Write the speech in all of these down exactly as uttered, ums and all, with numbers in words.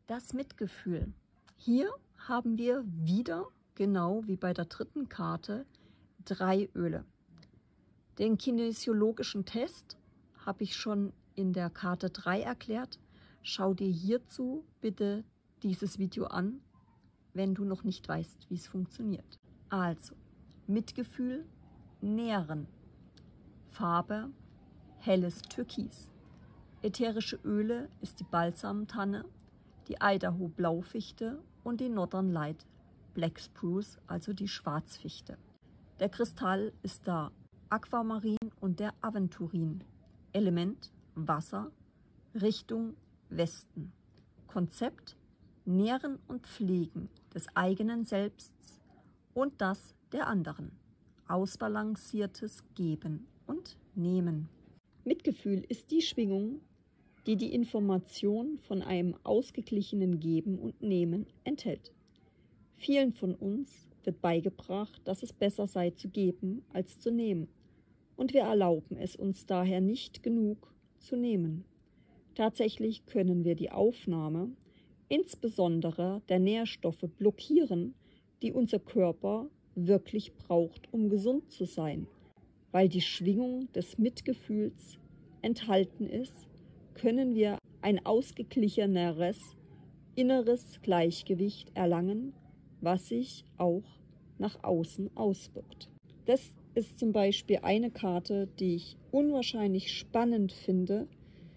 Das Mitgefühl. Hier haben wir wieder, genau wie bei der dritten Karte, drei Öle. Den kinesiologischen Test habe ich schon in der Karte drei erklärt. Schau dir hierzu bitte dieses Video an, wenn du noch nicht weißt, wie es funktioniert. Also, Mitgefühl, nähren. Farbe, helles Türkis. Ätherische Öle ist die Balsamtanne, die Idaho Blaufichte und die Northern Light Black Spruce, also die Schwarzfichte. Der Kristall ist da Aquamarin und der Aventurin. Element Wasser, Richtung Westen. Konzept Nähren und Pflegen des eigenen Selbsts und das der anderen. Ausbalanciertes Geben und Nehmen. Mitgefühl ist die Schwingung, die die Information von einem ausgeglichenen Geben und Nehmen enthält. Vielen von uns wird beigebracht, dass es besser sei zu geben als zu nehmen. Und wir erlauben es uns daher nicht genug zu nehmen. Tatsächlich können wir die Aufnahme, insbesondere der Nährstoffe, blockieren, die unser Körper wirklich braucht, um gesund zu sein. Weil die Schwingung des Mitgefühls enthalten ist, können wir ein ausgeglicheneres inneres Gleichgewicht erlangen, was sich auch nach außen auswirkt. Das ist zum Beispiel eine Karte, die ich unwahrscheinlich spannend finde,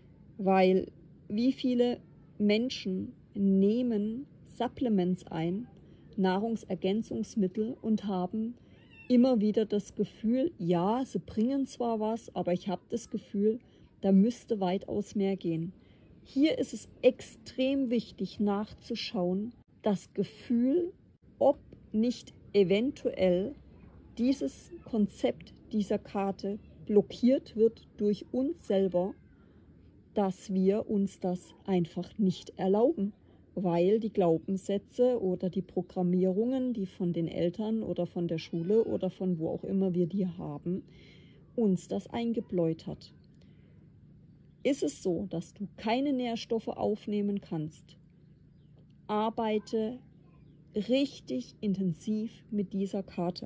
weil wie viele Menschen nehmen Supplements ein, Nahrungsergänzungsmittel, und haben immer wieder das Gefühl, ja, sie bringen zwar was, aber ich habe das Gefühl, da müsste weitaus mehr gehen. Hier ist es extrem wichtig nachzuschauen, das Gefühl, ob nicht eventuell dieses Konzept dieser Karte blockiert wird durch uns selber, dass wir uns das einfach nicht erlauben, weil die Glaubenssätze oder die Programmierungen, die von den Eltern oder von der Schule oder von wo auch immer wir die haben, uns das eingebläut hat. Ist es so, dass du keine Nährstoffe aufnehmen kannst, arbeite richtig intensiv mit dieser Karte.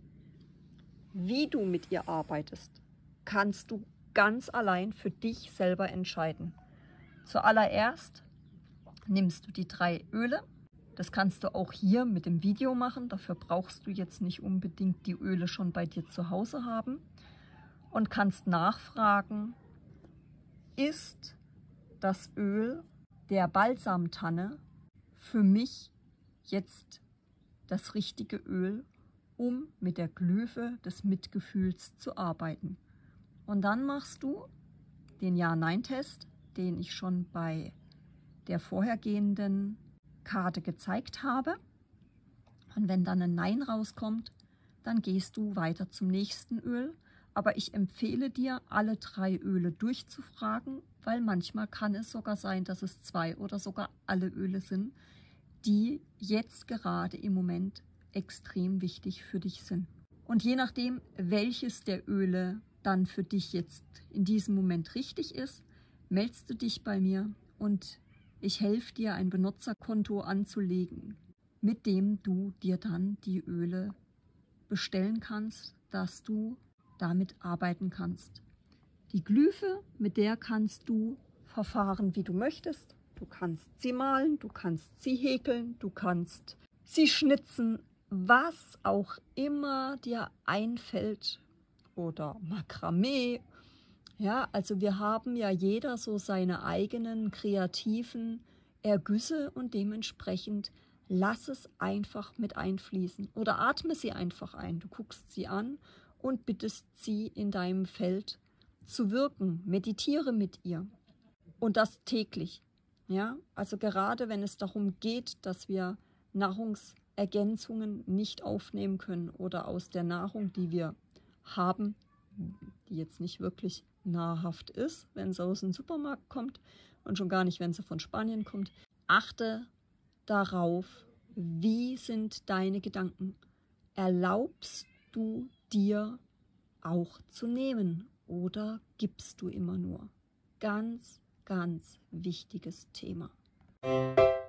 Wie du mit ihr arbeitest, kannst du ganz allein für dich selber entscheiden. Zuallererst nimmst du die drei Öle. Das kannst du auch hier mit dem Video machen. Dafür brauchst du jetzt nicht unbedingt die Öle schon bei dir zu Hause haben. Und kannst nachfragen, ist das Öl der Balsamtanne für mich jetzt das richtige Öl, um mit der Glyphe des Mitgefühls zu arbeiten? Und dann machst du den Ja-Nein-Test, den ich schon bei der vorhergehenden Karte gezeigt habe. Und wenn dann ein Nein rauskommt, dann gehst du weiter zum nächsten Öl. Aber ich empfehle dir, alle drei Öle durchzufragen, weil manchmal kann es sogar sein, dass es zwei oder sogar alle Öle sind, die jetzt gerade im Moment extrem wichtig für dich sind. Und je nachdem, welches der Öle dann für dich jetzt in diesem Moment richtig ist, meldest du dich bei mir und ich helfe dir, ein Benutzerkonto anzulegen, mit dem du dir dann die Öle bestellen kannst, dass du damit arbeiten kannst. Die Glyphe, mit der kannst du verfahren, wie du möchtest. Du kannst sie malen, du kannst sie häkeln, du kannst sie schnitzen, was auch immer dir einfällt, oder Makramee. Ja, also wir haben ja jeder so seine eigenen kreativen Ergüsse und dementsprechend lass es einfach mit einfließen oder atme sie einfach ein. Du guckst sie an und bittest sie in deinem Feld zu wirken. Meditiere mit ihr und das täglich. Ja, also gerade wenn es darum geht, dass wir Nahrungsergänzungen nicht aufnehmen können oder aus der Nahrung, die wir haben, die jetzt nicht wirklich nahrhaft ist, wenn sie aus dem Supermarkt kommt und schon gar nicht, wenn sie von Spanien kommt. Achte darauf, wie sind deine Gedanken? Erlaubst du dir auch zu nehmen oder gibst du immer nur? Ganz, ganz wichtiges Thema.